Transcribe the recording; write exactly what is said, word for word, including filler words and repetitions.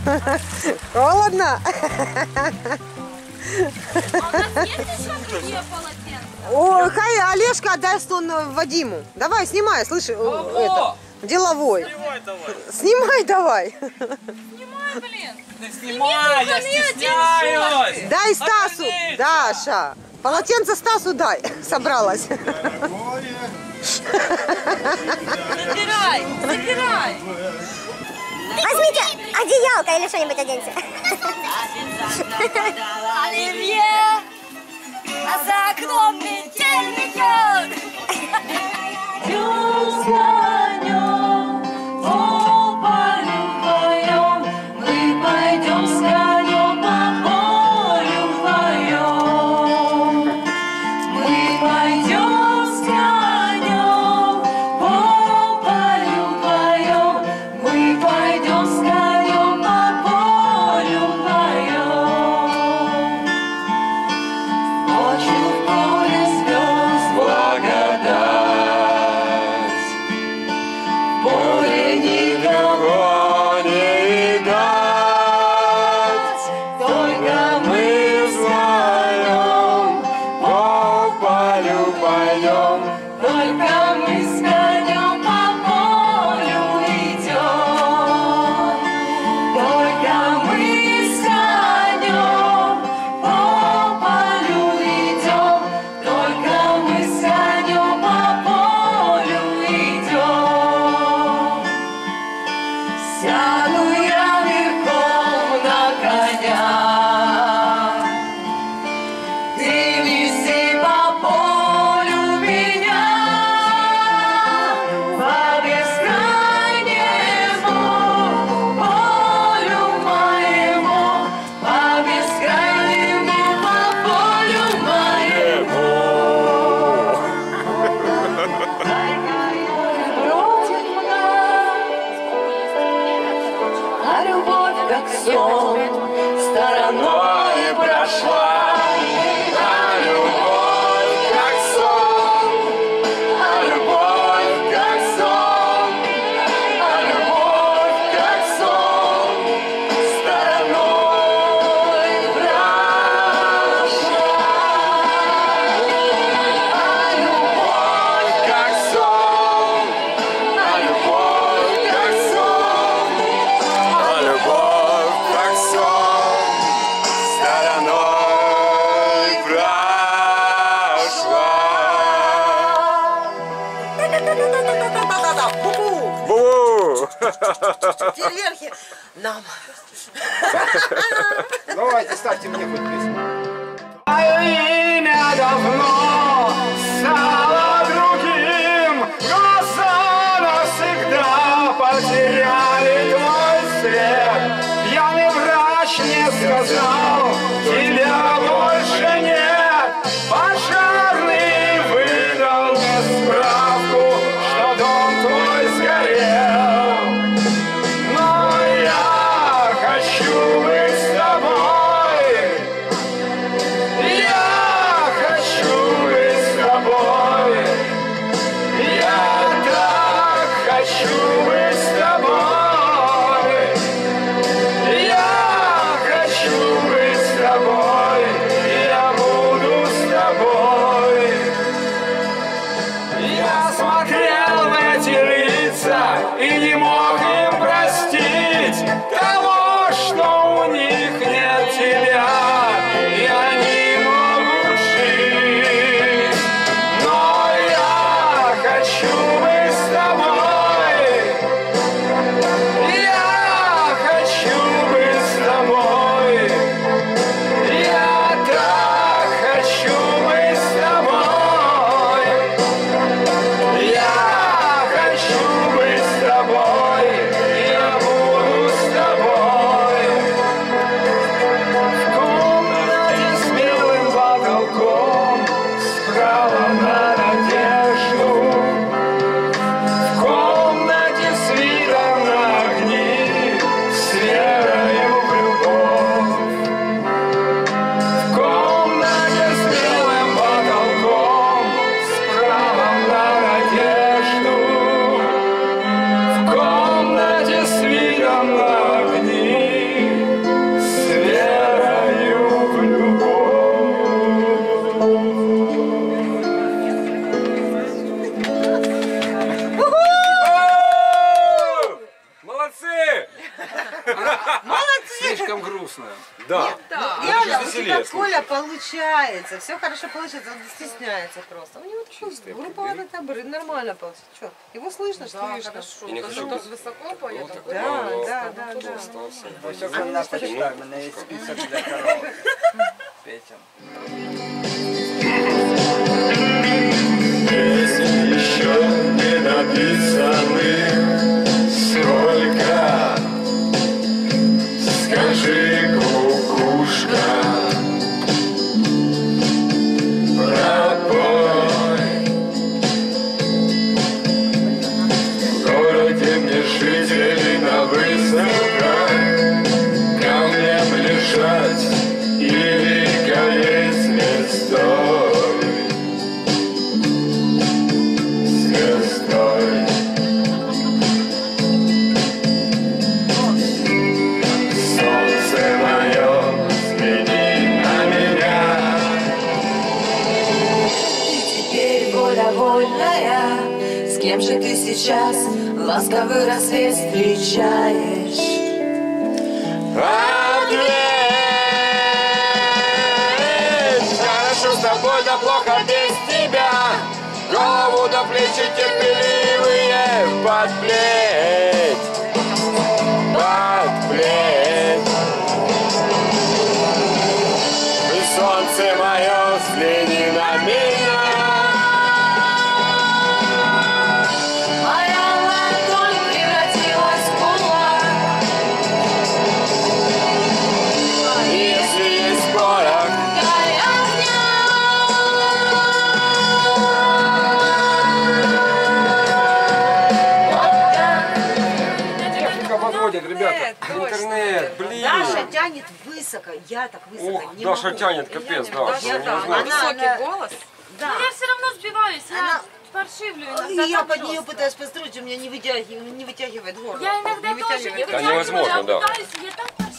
Холодно? А у нас есть еще какие полотенца? Ой, хай, Олежка отдаст он Вадиму. Давай, снимай, слышь, это, деловой. Снимай давай. Снимай давай. Снимай, блин. Да снимай, я стесняюсь. Дай Стасу, Даша. Полотенце Стасу дай. Собралась. Забирай, забирай. Возьмите одеялко или что-нибудь оденьте. Оливье, а за окном метель метет. Мы пойдем с конем по полю вдвоем. Мы пойдем с конем по полю вдвоем. Мы пойдем с конем по полю вдвоем. Ночью в поле звезд благодать. Поле никого не видать. Только мы вдвоем по полю пойдем. Только мы с конем по полю идем. Только мы с конем по полю идем. Только мы с конем по полю идем. Сяду я верхом на коня. Ты вези по полю меня, по бескрайнему полю моему, по бескрайнему по полю моему. А любовь как сон стороной прошла. А любовь как сон, а любовь как сон, а любовь как сон стороной прошла. А любовь как сон, а любовь как сон, а любовь как сон стороной прошла. Бу! Фейерверки нам. Давайте, ставьте мне хоть песню. Твое имя давно стало другим. Глаза навсегда потеряли твой свет. Пьяный врач мне сказал, тебя больше нет. Пожарный выдал мне справку, что дом твой сгорел. Но я хочу быть с тобой. Я хочу быть с тобой. Я так хочу быть с тобой. Я хочу быть с тобой. Я буду с тобой. Я смотрел на эти лица и не мог им простить того, что у них нет тебя, и они могут жить. Но я хочу быть с тобой. Я хочу быть с тобой. Я так хочу быть с тобой. Я хочу быть с тобой. Я буду с тобой. В комнате с белым потолком справа на надежду. В комнате с видом на огни, с верою в любовь. В комнате с белым потолком, с правом на надежду. В комнате с видом на огни. получается, все хорошо получается, он стесняется просто. У него такой групповатый табор, нормально получится. Что, его слышно, что Да, слышно? хорошо. Я не Даже хочу- тут высоко поеду. Да, да, да, да. Остался. Ось вона почитає, в мене є список для коров. Петя. Песен еще не написаны. Сколько? Скажи, кукушка, пропой. В городе мне жители на высоках камнем лежать или гореть звездой, звездой. Солнце мое, взгляни на меня. Теперь воля вольная. С кем же ты сейчас ласковый рассвет встречаешь? Ответь! Хорошо с тобой, да плохо без тебя. Голову до плечи терпеливые подплеть, подплеть. И солнце мое, взгляни на меня. Моя ладонь превратилась в кулак. Если есть порох, Дай огня. Техника подводит, ребята. Интернет, блин. Даша тянет высоко, я так высоко Ух, не Даша могу. тянет, капец, да. Я не да, знаю. она- Высокий она- голос. Да. Но я все равно сбиваюсь, я Она- паршивлю И иногда. я так под нее жестко. пытаюсь построить, у меня не вытягивает, не вытягивает горло. Я иногда не тоже не вытягивает. Да невозможно, я да. пытаюсь, я так